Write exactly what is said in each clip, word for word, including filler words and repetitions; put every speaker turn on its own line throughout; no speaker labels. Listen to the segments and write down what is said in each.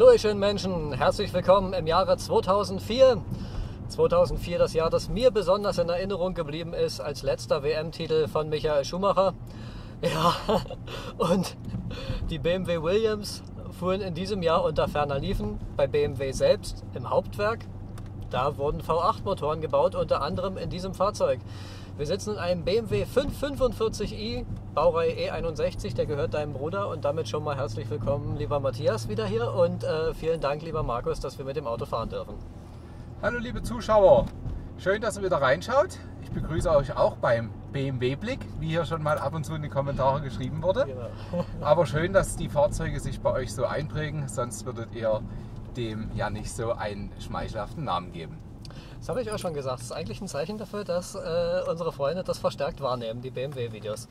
Hallo ihr schönen Menschen, herzlich willkommen im Jahre zweitausendvier. zweitausendvier, das Jahr, das mir besonders in Erinnerung geblieben ist als letzter W M-Titel von Michael Schumacher. Ja, und die B M W Williams fuhren in diesem Jahr unter ferner Liefen bei B M W selbst im Hauptwerk. Da wurden V acht Motoren gebaut, unter anderem in diesem Fahrzeug. Wir sitzen in einem B M W fünfhundertfünfundvierzig i, Baureihe E einundsechzig, der gehört deinem Bruder, und damit schon mal herzlich willkommen, lieber Matthias, wieder hier, und äh, vielen Dank, lieber Markus, dass wir mit dem Auto fahren dürfen.
Hallo liebe Zuschauer, schön, dass ihr wieder reinschaut. Ich begrüße euch auch beim B M W-Blick, wie hier schon mal ab und zu in die Kommentare geschrieben wurde.
Genau.
Aber schön, dass die Fahrzeuge sich bei euch so einprägen, sonst würdet ihr dem ja nicht so einen schmeichelhaften Namen geben.
Das habe ich auch schon gesagt. Das ist eigentlich ein Zeichen dafür, dass äh, unsere Freunde das verstärkt wahrnehmen, die B M W-Videos.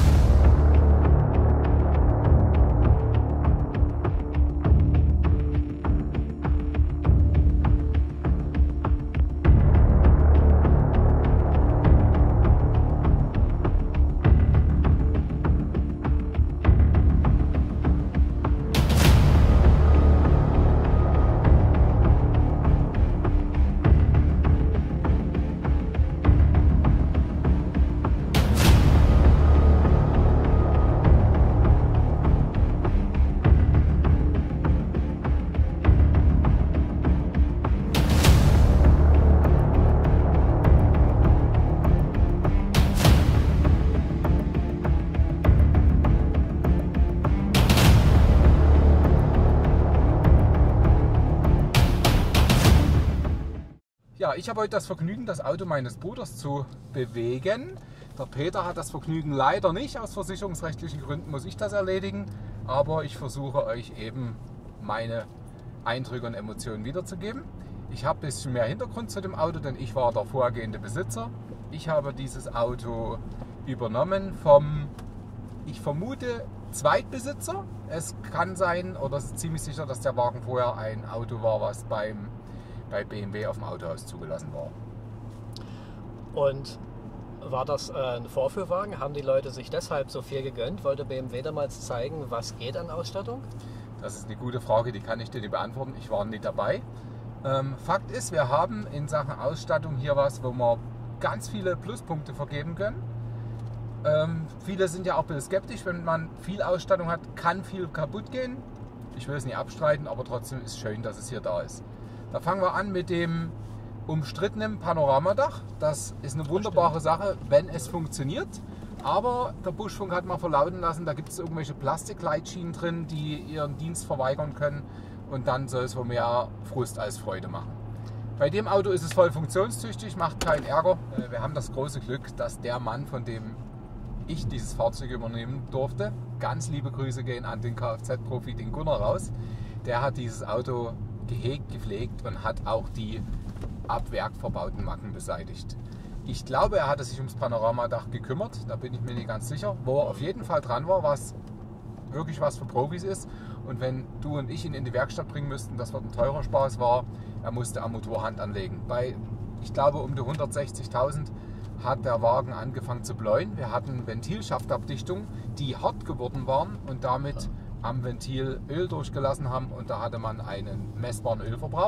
Ja, ich habe heute das Vergnügen, das Auto meines Bruders zu bewegen. Der Peter hat das Vergnügen leider nicht. Aus versicherungsrechtlichen Gründen muss ich das erledigen. Aber ich versuche euch eben meine Eindrücke und Emotionen wiederzugeben. Ich habe ein bisschen mehr Hintergrund zu dem Auto, denn ich war der vorhergehende Besitzer. Ich habe dieses Auto übernommen vom, ich vermute, Zweitbesitzer. Es kann sein, oder es ist ziemlich sicher, dass der Wagen vorher ein Auto war, was beim bei B M W auf dem Autohaus zugelassen war.
Und war das äh, ein Vorführwagen? Haben die Leute sich deshalb so viel gegönnt? Wollte B M W damals zeigen, was geht an Ausstattung?
Das ist eine gute Frage, die kann ich dir nicht beantworten. Ich war nicht dabei. Ähm, Fakt ist, wir haben in Sachen Ausstattung hier was, wo wir ganz viele Pluspunkte vergeben können. Ähm, viele sind ja auch ein bisschen skeptisch, wenn man viel Ausstattung hat, kann viel kaputt gehen. Ich will es nicht abstreiten, aber trotzdem ist es schön, dass es hier da ist. Da fangen wir an mit dem umstrittenen Panoramadach. Das ist eine wunderbare Sache, wenn es funktioniert. Aber der Buschfunk hat mal verlauten lassen, da gibt es irgendwelche Plastikleitschienen drin, die ihren Dienst verweigern können. Und dann soll es wohl mehr Frust als Freude machen. Bei dem Auto ist es voll funktionstüchtig, macht keinen Ärger. Wir haben das große Glück, dass der Mann, von dem ich dieses Fahrzeug übernehmen durfte, ganz liebe Grüße gehen an den Kfz-Profi, den Gunnar raus, der hat dieses Auto gehegt, gepflegt und hat auch die ab Werk verbauten Macken beseitigt. Ich glaube, er hatte sich ums Panoramadach gekümmert, da bin ich mir nicht ganz sicher. Wo er auf jeden Fall dran war, was wirklich was für Profis ist. Und wenn du und ich ihn in die Werkstatt bringen müssten, das wird ein teurer Spaß war, er musste am Motor Hand anlegen. Bei, ich glaube, um die hundertsechzigtausend hat der Wagen angefangen zu bläuen. Wir hatten Ventilschaftabdichtungen, die hart geworden waren und damit am Ventil Öl durchgelassen haben, und da hatte man einen messbaren Ölverbrauch.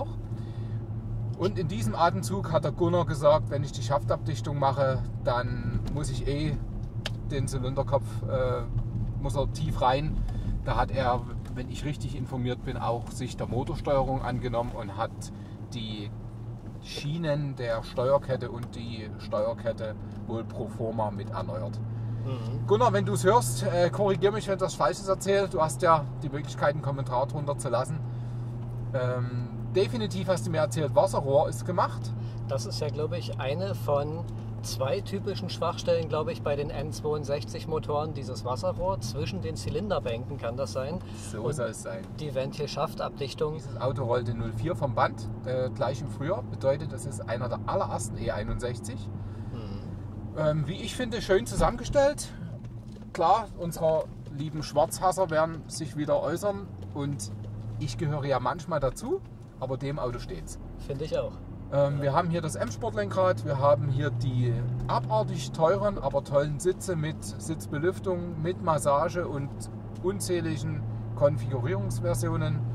Und in diesem Atemzug hat der Gunnar gesagt, wenn ich die Schaftabdichtung mache, dann muss ich eh den Zylinderkopf, äh, muss er tief rein. Da hat er, wenn ich richtig informiert bin, auch sich der Motorsteuerung angenommen und hat die Schienen der Steuerkette und die Steuerkette wohl pro forma mit erneuert. Mhm. Gunnar, wenn du es hörst, äh, korrigier mich, wenn ich das Falsches erzähle. Du hast ja die Möglichkeit, einen Kommentar drunter zu lassen. Ähm, definitiv hast du mir erzählt, Wasserrohr ist gemacht.
Das ist ja, glaube ich, eine von zwei typischen Schwachstellen, glaube ich, bei den N zweiundsechzig Motoren. Dieses Wasserrohr zwischen den Zylinderbänken kann das sein.
So
und
soll es sein.
Die Ventilschaftabdichtung.
Dieses Auto rollte null vier vom Band, äh, gleich im Frühjahr. Bedeutet, das ist einer der allerersten E einundsechzig. Ähm, wie ich finde, schön zusammengestellt. Klar, unsere lieben Schwarzhasser werden sich wieder äußern, und ich gehöre ja manchmal dazu, aber dem Auto steht's.
Finde ich auch.
Ähm, wir haben hier das M-Sport-Lenkrad, wir haben hier die abartig teuren, aber tollen Sitze mit Sitzbelüftung, mit Massage und unzähligen Konfigurierungsversionen.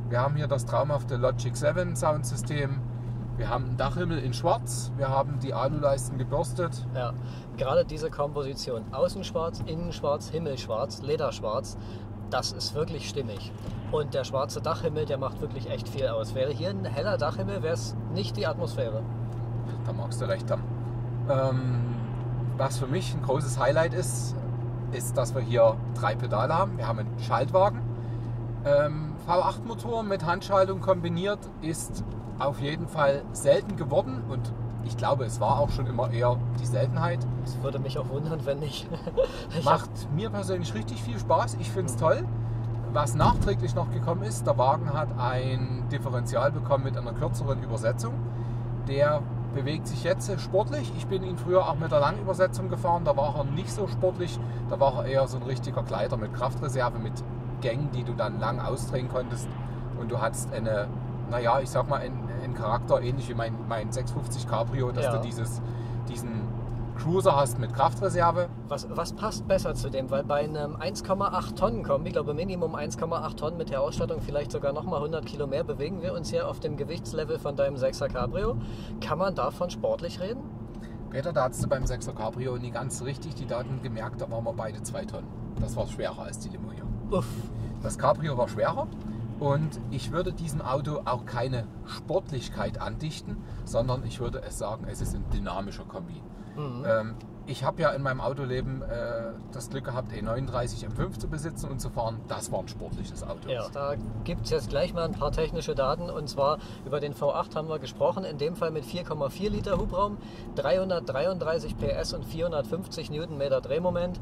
Wir haben hier das traumhafte Logic sieben Soundsystem. Wir haben einen Dachhimmel in schwarz. Wir haben die Aluleisten gebürstet.
Ja, gerade diese Komposition, außen schwarz, innen schwarz, Himmel schwarz, Lederschwarz, das ist wirklich stimmig. Und der schwarze Dachhimmel, der macht wirklich echt viel aus. Wäre hier ein heller Dachhimmel, wäre es nicht die Atmosphäre.
Da magst du recht haben. Ähm, was für mich ein großes Highlight ist, ist, dass wir hier drei Pedale haben. Wir haben einen Schaltwagen. Ähm, V acht Motor mit Handschaltung kombiniert ist auf jeden Fall selten geworden und ich glaube, es war auch schon immer eher die Seltenheit.
Das würde mich auch wundern, wenn nicht.
Macht mir persönlich richtig viel Spaß. Ich finde es toll. Was nachträglich noch gekommen ist, der Wagen hat ein Differential bekommen mit einer kürzeren Übersetzung. Der bewegt sich jetzt sportlich. Ich bin ihn früher auch mit der Langübersetzung gefahren. Da war er nicht so sportlich. Da war er eher so ein richtiger Gleiter mit Kraftreserve, mit Gängen, die du dann lang ausdrehen konntest. Und du hattest eine, naja, ich sag mal, einen, einen Charakter ähnlich wie mein, mein sechshundertfünfzig Cabrio, dass
Ja.
du dieses, diesen Cruiser hast mit Kraftreserve.
Was, was passt besser zu dem? Weil bei einem eins Komma acht Tonnen Kombi, ich glaube Minimum eins Komma acht Tonnen mit der Ausstattung, vielleicht sogar nochmal hundert Kilo mehr, bewegen wir uns hier auf dem Gewichtslevel von deinem sechser Cabrio. Kann man davon sportlich reden?
Peter, da hattest du beim sechser Cabrio nie ganz richtig die Daten gemerkt, da waren wir beide zwei Tonnen. Das war schwerer als die Limo hier.
Uff.
Das Cabrio war schwerer und ich würde diesem Auto auch keine Sportlichkeit andichten, sondern ich würde es sagen, es ist ein dynamischer Kombi.
Mhm.
Ähm, ich habe ja in meinem Autoleben äh, das Glück gehabt, E neununddreißig M fünf zu besitzen und zu fahren. Das war ein sportliches Auto.
Ja, da gibt es jetzt gleich mal ein paar technische Daten und zwar über den V acht haben wir gesprochen, in dem Fall mit vier Komma vier Liter Hubraum, dreihundertdreiunddreißig P S und vierhundertfünfzig Newtonmeter Drehmoment.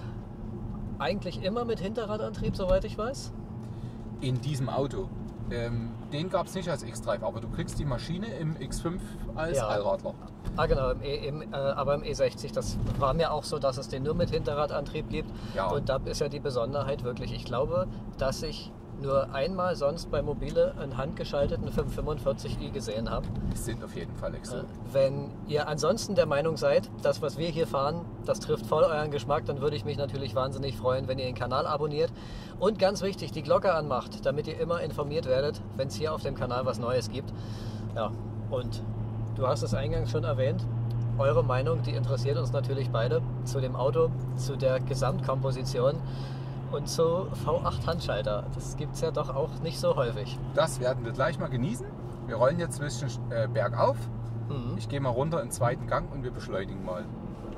Eigentlich immer mit Hinterradantrieb, soweit ich weiß.
In diesem Auto. Ähm, den gab es nicht als X-Drive, aber du kriegst die Maschine im X fünf als
Ja.
Allradler.
Ah genau, im e, im, äh, aber im E sechzig, das war mir auch so, dass es den nur mit Hinterradantrieb gibt.
Ja.
Und da ist ja die Besonderheit wirklich, ich glaube, dass ich nur einmal sonst bei Mobile einen handgeschalteten fünfhundertfünfundvierzig i gesehen habe.
Es sind auf jeden Fall Exo.
Äh, Wenn ihr ansonsten der Meinung seid, das, was wir hier fahren, das trifft voll euren Geschmack, dann würde ich mich natürlich wahnsinnig freuen, wenn ihr den Kanal abonniert. Und ganz wichtig, die Glocke anmacht, damit ihr immer informiert werdet, wenn es hier auf dem Kanal was Neues gibt. Ja, und du hast es eingangs schon erwähnt, eure Meinung, die interessiert uns natürlich beide zu dem Auto, zu der Gesamtkomposition und zu V acht Handschalter. Das gibt es ja doch auch nicht so häufig.
Das werden wir gleich mal genießen. Wir rollen jetzt ein bisschen äh, bergauf.
Mhm.
Ich gehe mal runter in den zweiten Gang und wir beschleunigen mal.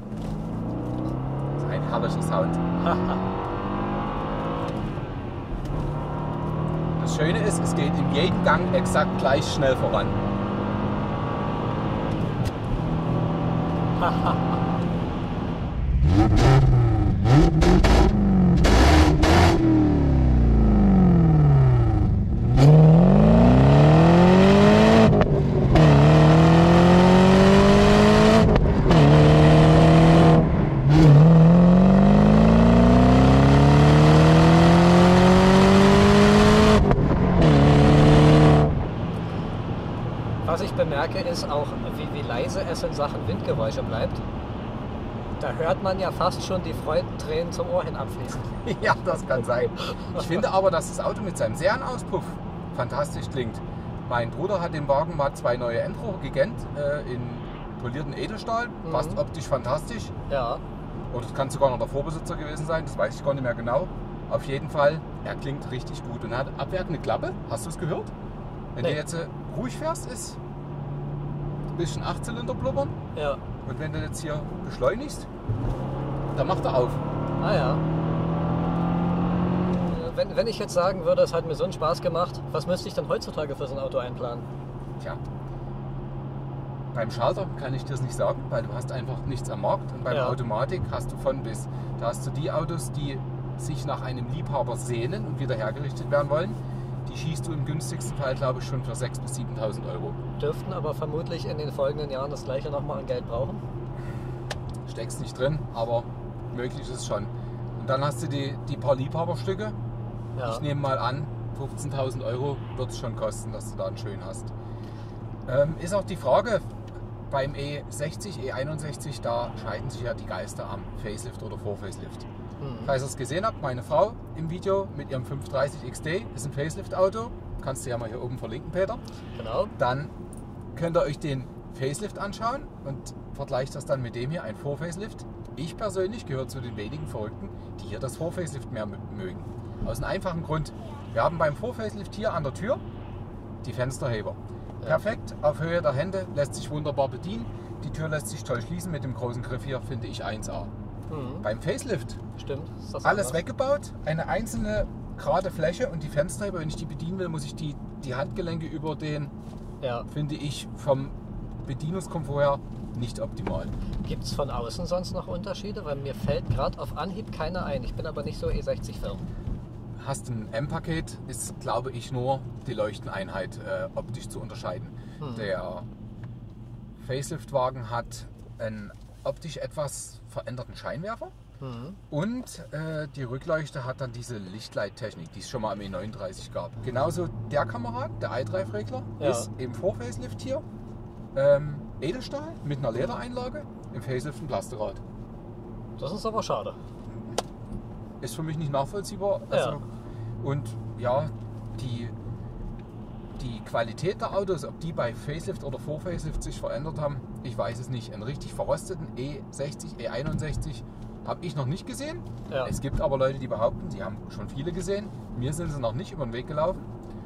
Das ist ein herrlicher Sound. Das Schöne ist, es geht in jedem Gang exakt gleich schnell voran.
Was ich bemerke, ist auch, wie, wie leise es in Sachen Windgeräusche bleibt. Da hört man ja fast schon die Freudentränen zum Ohr hin abfließen.
Ja, das kann sein. Ich finde aber, dass das Auto mit seinem Serienauspuff fantastisch klingt. Mein Bruder hat dem Wagen mal zwei neue Endrohre gegönnt, äh, in polierten Edelstahl.
Mhm.
Passt optisch fantastisch.
Ja,
Oder es kann sogar noch der Vorbesitzer gewesen sein, das weiß ich gar nicht mehr genau. Auf jeden Fall, er klingt richtig gut und er hat abwertende Klappe. Hast du es gehört? Wenn
Nee.
du jetzt äh, ruhig fährst, ist ein bisschen Achtzylinder blubbern.
ja.
Und wenn du jetzt hier beschleunigst, dann macht er auf.
Ah ja. Wenn, wenn ich jetzt sagen würde, es hat mir so einen Spaß gemacht, was müsste ich dann heutzutage für so ein Auto einplanen?
Tja, beim Schalter kann ich dir das nicht sagen, weil du hast einfach nichts am Markt. Und beim
Ja.
Automatik hast du von bis. Da hast du die Autos, die sich nach einem Liebhaber sehnen und wieder hergerichtet werden wollen. Die schießt du im günstigsten Fall, glaube ich, schon für sechstausend bis siebentausend Euro.
Dürften aber vermutlich in den folgenden Jahren das gleiche nochmal an Geld brauchen.
Steckst nicht drin, aber möglich ist es schon. Und dann hast du die, die paar Liebhaberstücke.
Ja.
Ich nehme mal an, fünfzehntausend Euro wird es schon kosten, dass du da einen schönen hast. Ähm, ist auch die Frage, beim E sechzig, E einundsechzig, da scheiden sich ja die Geister am Facelift oder Vor-Facelift. Mhm. Falls ihr es gesehen habt, meine Frau im Video mit ihrem fünf dreißig X D ist ein Facelift-Auto. Kannst du ja mal hier oben verlinken, Peter.
Genau.
Dann könnt ihr euch den Facelift anschauen und vergleicht das dann mit dem hier, ein Vor-Facelift. Ich persönlich gehöre zu den wenigen Verrückten, die hier das Vor-Facelift mehr mögen. Aus einem einfachen Grund. Wir haben beim Vor-Facelift hier an der Tür die Fensterheber. Ja. Perfekt, auf Höhe der Hände, lässt sich wunderbar bedienen. Die Tür lässt sich toll schließen mit dem großen Griff hier, finde ich eins A. Mhm. Beim Facelift,
stimmt, ist das
alles anders weggebaut, eine einzelne gerade Fläche und die Fensterheber, wenn ich die bedienen will, muss ich die, die Handgelenke über den,
ja.
finde ich vom Bedienungskomfort her nicht optimal.
Gibt es von außen sonst noch Unterschiede? Weil mir fällt gerade auf Anhieb keiner ein. Ich bin aber nicht so E sechzig firm.
Hast ein M-Paket, ist glaube ich nur die Leuchteneinheit äh, optisch zu unterscheiden. Hm. Der Facelift-Wagen hat einen optisch etwas veränderten Scheinwerfer. Mhm. Und äh, die Rückleuchte hat dann diese Lichtleittechnik, die es schon mal im E neununddreißig gab. Genauso der Kamerad, der iDrive-Regler, ja. ist im Vor-Facelift hier ähm, Edelstahl mit einer Ledereinlage, im Facelift ein Plastikrad.
Das ist aber schade.
Ist für mich nicht nachvollziehbar. Also,
ja.
Und ja, die, die Qualität der Autos, ob die bei Facelift oder Vor-Facelift sich verändert haben, ich weiß es nicht. Einen richtig verrosteten E sechzig, E einundsechzig habe ich noch nicht gesehen. Ja. Es gibt aber Leute, die behaupten, sie haben schon viele gesehen. Mir sind sie noch nicht über den Weg gelaufen.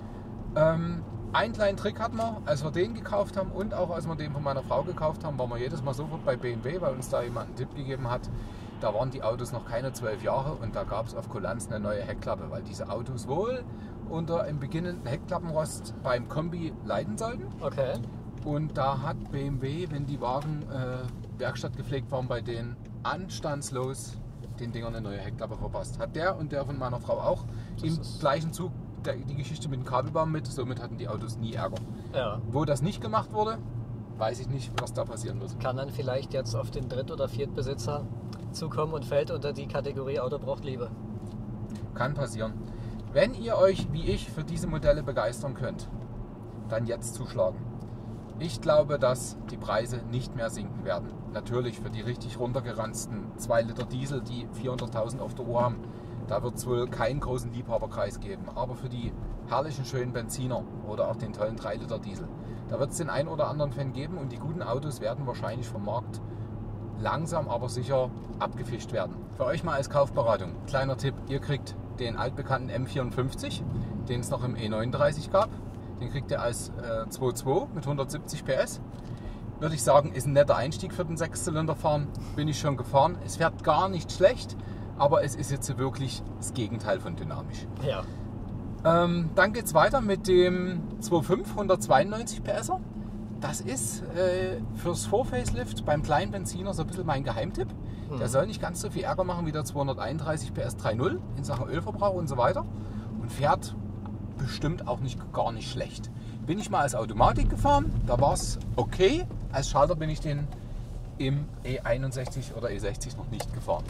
Ähm, einen kleinen Trick hatten wir, als wir den gekauft haben und auch als wir den von meiner Frau gekauft haben, waren wir jedes Mal sofort bei B M W, weil uns da jemand einen Tipp gegeben hat. Da waren die Autos noch keine zwölf Jahre und da gab es auf Kulanz eine neue Heckklappe, weil diese Autos wohl unter im beginnenden Heckklappenrost beim Kombi leiden sollten.
Okay.
Und da hat B M W, wenn die Wagen äh, Werkstatt gepflegt waren, bei denen anstandslos den Dingern eine neue Heckklappe verpasst. Hat der und der von meiner Frau auch das im gleichen Zug der, die Geschichte mit dem Kabelbaum mit, somit hatten die Autos nie Ärger.
Ja.
Wo das nicht gemacht wurde, weiß ich nicht, was da passieren wird.
Kann dann vielleicht jetzt auf den Dritt- oder Viertbesitzer zukommen und fällt unter die Kategorie Auto braucht Liebe.
Kann passieren. Wenn ihr euch, wie ich, für diese Modelle begeistern könnt, dann jetzt zuschlagen. Ich glaube, dass die Preise nicht mehr sinken werden. Natürlich für die richtig runtergeranzten zwei Liter Diesel, die vierhunderttausend auf der Uhr haben, da wird es wohl keinen großen Liebhaberkreis geben. Aber für die herrlichen, schönen Benziner oder auch den tollen drei Liter Diesel, da wird es den einen oder anderen Fan geben und die guten Autos werden wahrscheinlich vom Markt langsam, aber sicher abgefischt werden. Für euch mal als Kaufberatung, kleiner Tipp, ihr kriegt den altbekannten M vierundfünfzig, den es noch im E neununddreißig gab. Den kriegt ihr als äh, zwei Komma zwei mit hundertsiebzig P S. Würde ich sagen, ist ein netter Einstieg für den Sechszylinder-Fahren. Bin ich schon gefahren. Es fährt gar nicht schlecht, aber es ist jetzt wirklich das Gegenteil von dynamisch.
Ja.
Ähm, dann geht es weiter mit dem zwei Komma fünf, hundertzweiundneunzig P S. Das ist äh, fürs Vor-Facelift beim kleinen Benziner so ein bisschen mein Geheimtipp. Mhm. Der soll nicht ganz so viel Ärger machen wie der zweihunderteinunddreißig P S drei Punkt null in Sachen Ölverbrauch und so weiter. Und fährt bestimmt auch nicht, gar nicht schlecht. Bin ich mal als Automatik gefahren, da war es okay. Als Schalter bin ich den im E einundsechzig oder E sechzig noch nicht gefahren.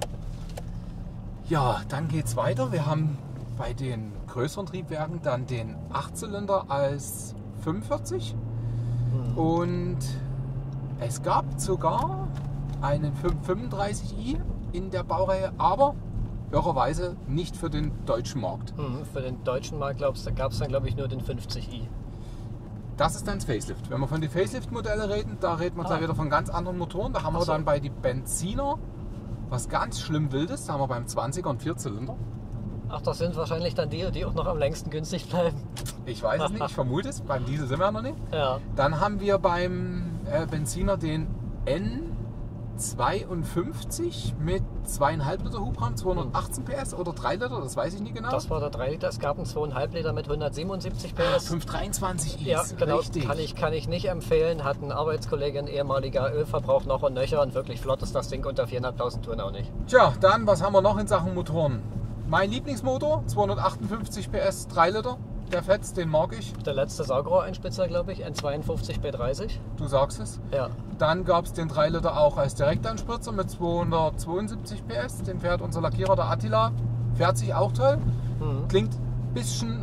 Ja, dann geht es weiter. Wir haben bei den größeren Triebwerken dann den Achtzylinder als fünfundvierzig. Mhm. Und es gab sogar einen fünfunddreißig i in der Baureihe, aber irrerweise nicht für den deutschen Markt.
Mhm, für den deutschen Markt glaubst, da gab es dann glaube ich nur den fünfzig i.
Das ist dann das Facelift. Wenn wir von den Facelift-Modellen reden, da reden wir ah. gleich wieder von ganz anderen Motoren. Da haben Ach wir dann so. bei den Benziner was ganz schlimm Wildes. Da haben wir beim zwanziger und Vierzylinder.
Ach, das sind wahrscheinlich dann die, die auch noch am längsten günstig bleiben.
Ich weiß es nicht, ich vermute es. Beim Diesel sind wir noch nicht.
Ja.
Dann haben wir beim äh, Benziner den N zweiundfünfzig mit zwei Komma fünf Liter Hubraum, zweihundertachtzehn P S oder drei Liter, das weiß ich nicht genau.
Das war der drei Liter, es gab einen zwei Komma fünf Liter mit hundertsiebenundsiebzig P S.
Ah, fünfhundertdreiundzwanzig i,
ja, genau,
richtig.
Kann ich, kann ich nicht empfehlen, hat ein Arbeitskollege, ein ehemaliger Ölverbrauch noch und nöcher und wirklich flott ist das Ding unter viertausendfünfhundert Touren auch nicht.
Tja, dann, was haben wir noch in Sachen Motoren? Mein Lieblingsmotor, zweihundertachtundfünfzig P S, drei Liter. Der fetzt, den mag ich.
Der letzte Saugrohreinspitzer, glaube ich, N zweiundfünfzig B dreißig.
Du sagst es.
Ja.
Dann gab es den drei Liter auch als Direktanspritzer mit zweihundertzweiundsiebzig P S. Den fährt unser Lackierer, der Attila. Fährt sich auch toll. Mhm. Klingt ein bisschen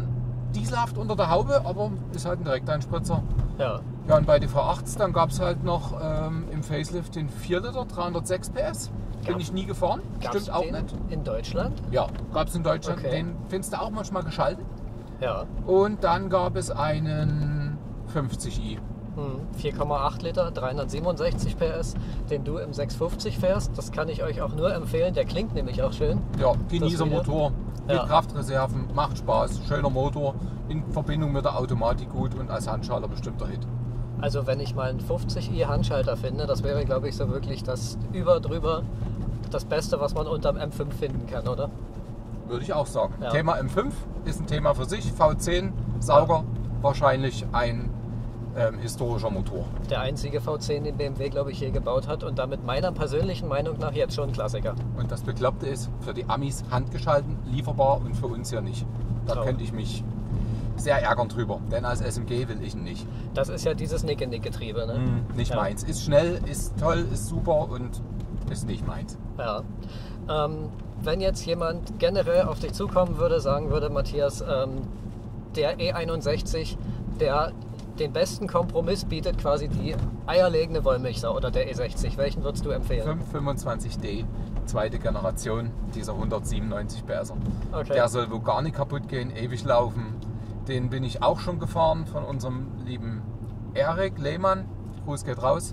dieselhaft unter der Haube, aber ist halt ein Direkteinspritzer.
Ja.
Ja, und bei den V achts, dann gab es halt noch ähm, im Facelift den vier Liter, dreihundertsechs P S. Bin
Gab-
ich nie gefahren.
Gab's
Stimmt auch
den
nicht.
in Deutschland?
Ja, gab es in Deutschland.
Okay.
Den findest du auch manchmal geschaltet.
Ja.
Und dann gab es einen fünfzig i.
Hm, vier Komma acht Liter, dreihundertsiebenundsechzig P S, den du im sechshundertfünfzig fährst. Das kann ich euch auch nur empfehlen. Der klingt nämlich auch schön.
Ja, Genießermotor mit
Ja.
Kraftreserven, macht Spaß, schöner Motor, in Verbindung mit der Automatik gut und als Handschalter bestimmt der Hit.
Also wenn ich mal einen fünfzig i Handschalter finde, das wäre, glaube ich, so wirklich das über drüber das Beste, was man unterm M fünf finden kann, oder?
Würde ich auch sagen.
Ja.
Thema M fünf ist ein Thema für sich. V zehn Sauger, wahrscheinlich ein ähm, historischer Motor.
Der einzige V zehn, den B M W, glaube ich, je gebaut hat und damit meiner persönlichen Meinung nach jetzt schon ein Klassiker.
Und das Bekloppte ist, für die Amis handgeschalten, lieferbar und für uns ja nicht. Da
Traurig.
könnte ich mich sehr ärgern drüber, denn als S M G will ich ihn nicht.
Das ist ja dieses Nicke-Nick-Getriebe, ne?
Nicht
Ja.
meins. Ist schnell, ist toll, ist super und ist nicht meins.
Ja. Ähm, wenn jetzt jemand generell auf dich zukommen würde, sagen würde, Matthias, ähm, der E einundsechzig, der den besten Kompromiss bietet, quasi die eierlegende Wollmilchsau, oder der E sechzig, welchen würdest du empfehlen?
fünf fünfundzwanzig D, zweite Generation, dieser hundertsiebenundneunzig P S.
Okay.
Der soll wohl gar nicht kaputt gehen, ewig laufen. Den bin ich auch schon gefahren von unserem lieben Erik Lehmann. Gruß geht raus.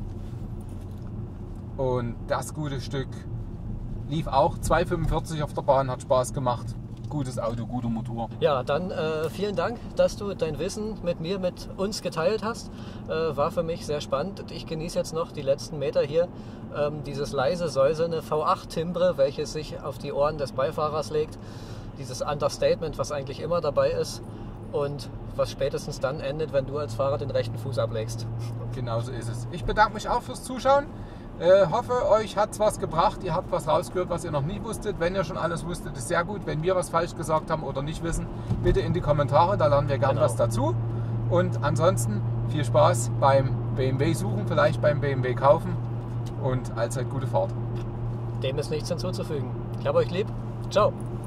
Und das gute Stück lief auch zwei fünfundvierzig auf der Bahn, hat Spaß gemacht. Gutes Auto, guter Motor.
Ja, dann äh, vielen Dank, dass du dein Wissen mit mir, mit uns geteilt hast. Äh, war für mich sehr spannend. Ich genieße jetzt noch die letzten Meter hier. Ähm, dieses leise säuselnde V acht Timbre, welches sich auf die Ohren des Beifahrers legt. Dieses Understatement, was eigentlich immer dabei ist. Und was spätestens dann endet, wenn du als Fahrer den rechten Fuß ablegst.
Genauso ist es. Ich bedanke mich auch fürs Zuschauen. Äh, hoffe, euch hat es was gebracht. Ihr habt was rausgehört, was ihr noch nie wusstet. Wenn ihr schon alles wusstet, ist sehr gut. Wenn wir was falsch gesagt haben oder nicht wissen, bitte in die Kommentare. Da lernen wir gern
Genau.
was dazu. Und ansonsten viel Spaß beim B M W suchen, vielleicht beim B M W kaufen. Und allzeit gute Fahrt.
Dem ist nichts hinzuzufügen. Ich habe euch lieb. Ciao.